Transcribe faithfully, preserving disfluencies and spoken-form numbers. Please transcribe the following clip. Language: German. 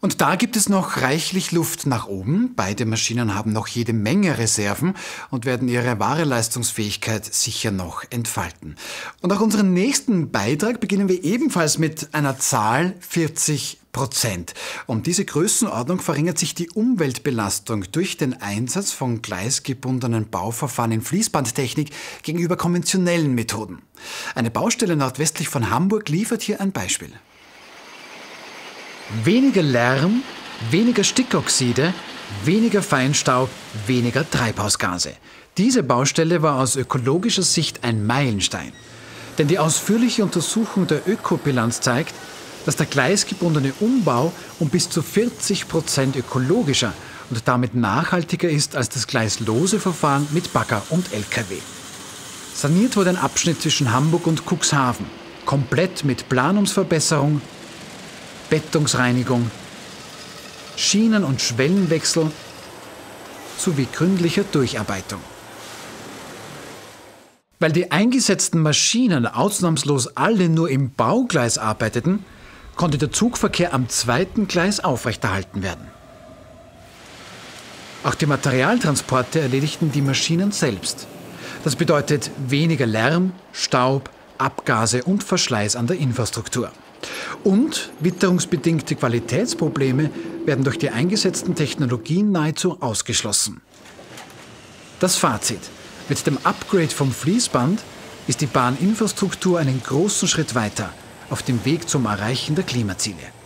Und da gibt es noch reichlich Luft nach oben. Beide Maschinen haben noch jede Menge Reserven und werden ihre wahre Leistungsfähigkeit sicher noch entfalten. Und auch unseren nächsten Beitrag beginnen wir ebenfalls mit einer Zahl vierzig Prozent. Um diese Größenordnung verringert sich die Umweltbelastung durch den Einsatz von gleisgebundenen Bauverfahren in Fließbandtechnik gegenüber konventionellen Methoden. Eine Baustelle nordwestlich von Hamburg liefert hier ein Beispiel. Weniger Lärm, weniger Stickoxide, weniger Feinstaub, weniger Treibhausgase. Diese Baustelle war aus ökologischer Sicht ein Meilenstein. Denn die ausführliche Untersuchung der Ökobilanz zeigt, dass der gleisgebundene Umbau um bis zu vierzig Prozent ökologischer und damit nachhaltiger ist als das gleislose Verfahren mit Bagger und L K W. Saniert wurde ein Abschnitt zwischen Hamburg und Cuxhaven, komplett mit Planungsverbesserung, Bettungsreinigung, Schienen- und Schwellenwechsel sowie gründlicher Durcharbeitung. Weil die eingesetzten Maschinen ausnahmslos alle nur im Baugleis arbeiteten, konnte der Zugverkehr am zweiten Gleis aufrechterhalten werden. Auch die Materialtransporte erledigten die Maschinen selbst. Das bedeutet weniger Lärm, Staub, Abgase und Verschleiß an der Infrastruktur. Und witterungsbedingte Qualitätsprobleme werden durch die eingesetzten Technologien nahezu ausgeschlossen. Das Fazit: Mit dem Upgrade vom Fließband ist die Bahninfrastruktur einen großen Schritt weiter auf dem Weg zum Erreichen der Klimaziele.